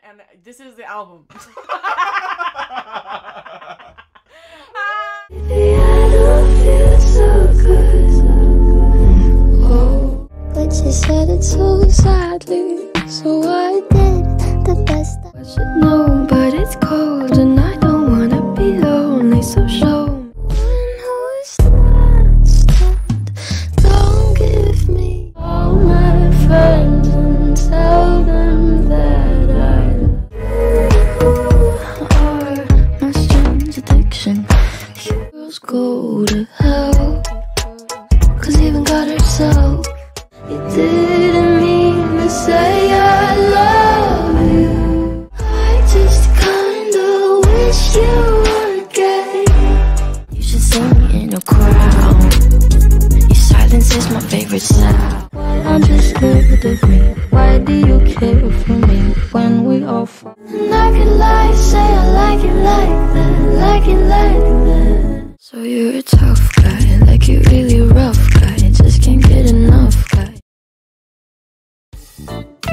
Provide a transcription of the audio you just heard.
and this is the album. But she said it so sadly, so I did the best I should know. But it's cold and I don't wanna be lonely, so show me who's that. Don't give me all my friends and tell them that are my strange addiction. Girls go to hell, 'cause even God herself. You didn't mean to say I love you. I just kinda wish you were gay. You should see me in a crowd. Your silence is my favorite sound. Why aren't you scared of me? Why do you care for me when we all fall? And I can lie, say I like it like that, like it like that. So you're a tough guy, like you really rough guy, just can't get enough guy.